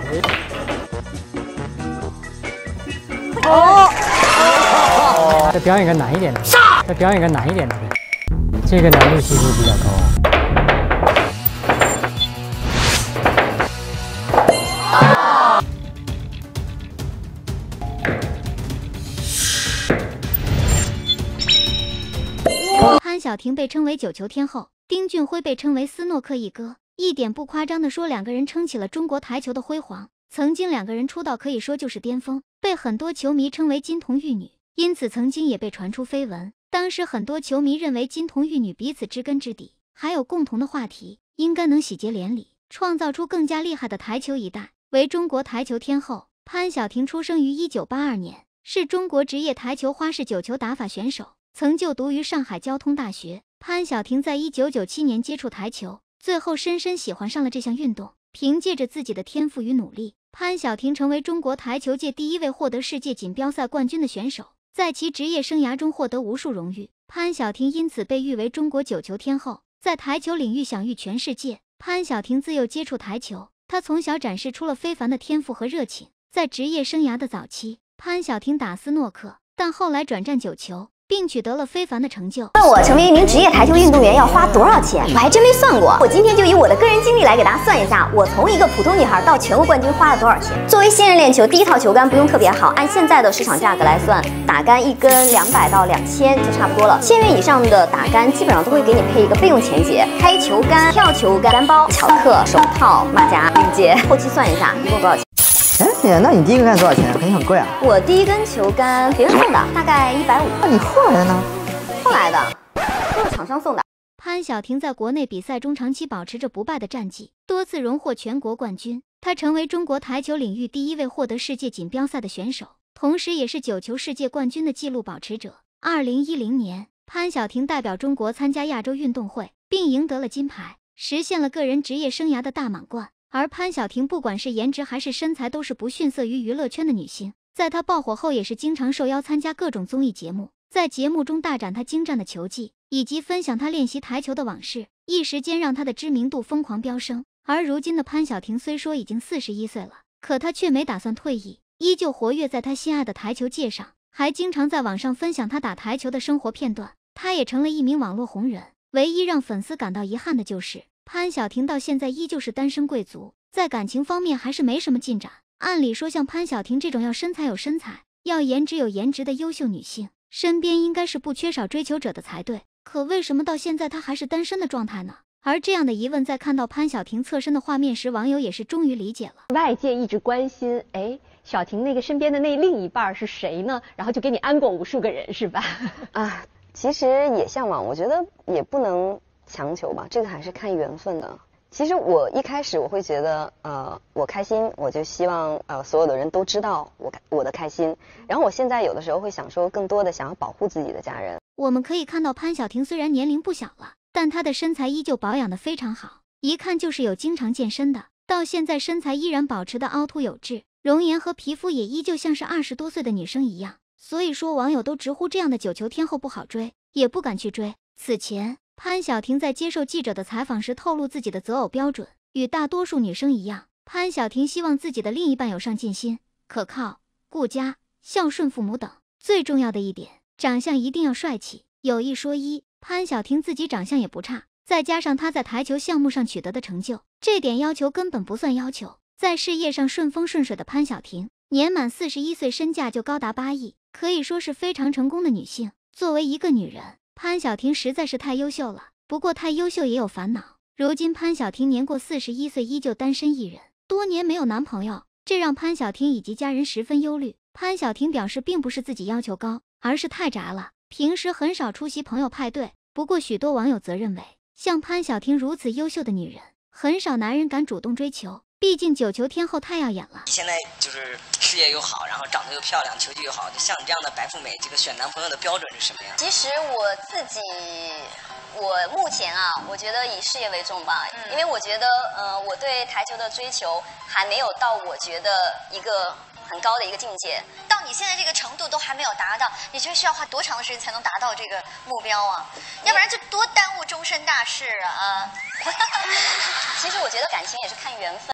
哦，再表演个难一点的，再表演个难一点的呗。这个难度系数比较高。 潘晓婷被称为9球天后，丁俊晖被称为斯诺克一哥，一点不夸张地说，两个人撑起了中国台球的辉煌。曾经两个人出道可以说就是巅峰，被很多球迷称为金童玉女，因此曾经也被传出绯闻。当时很多球迷认为金童玉女彼此知根知底，还有共同的话题，应该能喜结连理，创造出更加厉害的台球一代，为中国台球天后。潘晓婷出生于1982年，是中国职业台球花式9球打法选手。 曾就读于上海交通大学。潘晓婷在1997年接触台球，最后深深喜欢上了这项运动。凭借着自己的天赋与努力，潘晓婷成为中国台球界第一位获得世界锦标赛冠军的选手，在其职业生涯中获得无数荣誉。潘晓婷因此被誉为中国9球天后，在台球领域享誉全世界。潘晓婷自幼接触台球，她从小展示出了非凡的天赋和热情。在职业生涯的早期，潘晓婷打斯诺克，但后来转战9球。 并取得了非凡的成就。 问我成为一名职业台球运动员要花多少钱，我还真没算过。我今天就以我的个人经历来给大家算一下，我从一个普通女孩到全国冠军花了多少钱。作为新人练球，第一套球杆不用特别好，按现在的市场价格来算，打杆一根200到2000就差不多了。1000元以上的打杆基本上都会给你配一个备用前节，开球杆、跳球杆、杆包、巧克、手套、马甲、领结。后期算一下，一共多少钱？ 哎，姐，那你第一个杆多少钱？肯定很贵啊。 我第一根球杆别人送的，大概150。 那你后来的呢？ 后来的都是厂商送的。 潘晓婷在国内比赛中长期保持着不败的战绩，多次荣获全国冠军。她成为中国台球领域第一位获得世界锦标赛的选手，同时也是9球世界冠军的纪录保持者。2010年，潘晓婷代表中国参加亚洲运动会，并赢得了金牌，实现了个人职业生涯的大满贯。 而潘晓婷不管是颜值还是身材，都是不逊色于娱乐圈的女星。在她爆火后，也是经常受邀参加各种综艺节目，在节目中大展她精湛的球技，以及分享她练习台球的往事，一时间让她的知名度疯狂飙升。而如今的潘晓婷虽说已经41岁了，可她却没打算退役，依旧活跃在她心爱的台球界上，还经常在网上分享她打台球的生活片段。她也成了一名网络红人。唯一让粉丝感到遗憾的就是， 潘晓婷到现在依旧是单身贵族，在感情方面还是没什么进展。按理说，像潘晓婷这种要身材有身材、要颜值有颜值的优秀女性，身边应该是不缺少追求者的才对。可为什么到现在她还是单身的状态呢？而这样的疑问，在看到潘晓婷侧身的画面时，网友也是终于理解了。 外界一直关心，哎，晓婷那个身边的那另一半是谁呢？然后就给你安过无数个人，是吧？ 啊，其实也向往，我觉得也不能 强求吧，这个还是看缘分的。其实我一开始我会觉得，我开心，我就希望所有的人都知道我的开心。然后我现在有的时候会想说，更多的想要保护自己的家人。 我们可以看到潘晓婷虽然年龄不小了，但她的身材依旧保养得非常好，一看就是有经常健身的，到现在身材依然保持的凹凸有致，容颜和皮肤也依旧像是20多岁的女生一样。所以说，网友都直呼这样的9球天后不好追，也不敢去追。此前， 潘晓婷在接受记者的采访时透露自己的择偶标准，与大多数女生一样，潘晓婷希望自己的另一半有上进心、可靠、顾家、孝顺父母等。最重要的一点，长相一定要帅气。有一说一，潘晓婷自己长相也不差，再加上她在台球项目上取得的成就，这点要求根本不算要求。在事业上顺风顺水的潘晓婷，年满41岁，身价就高达8亿，可以说是非常成功的女性。作为一个女人， 潘晓婷实在是太优秀了，不过太优秀也有烦恼。如今潘晓婷年过41岁，依旧单身一人，多年没有男朋友，这让潘晓婷以及家人十分忧虑。潘晓婷表示，并不是自己要求高，而是太宅了，平时很少出席朋友派对。不过许多网友则认为，像潘晓婷如此优秀的女人，很少男人敢主动追求，毕竟9球天后太耀眼了。 你现在就是事业又好，然后长得又漂亮，球技又好，就像你这样的白富美，这个选男朋友的标准是什么呀？ 其实我目前啊，我觉得以事业为重吧，因为我觉得我对台球的追求还没有到我觉得一个很高的一个境界。 到你现在这个程度都还没有达到，你觉得需要花多长的时间才能达到这个目标啊？要不然这多耽误终身大事啊！ 其实我觉得感情也是看缘分。